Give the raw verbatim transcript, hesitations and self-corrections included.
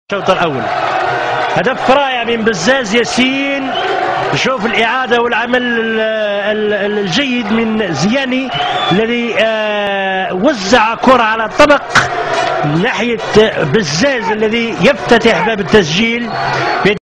الشوط الأول هدف رائع من بزاز ياسين. شوف الإعادة والعمل الجيد من زياني الذي وزع كرة على طبق ناحية بزاز الذي يفتتح باب التسجيل.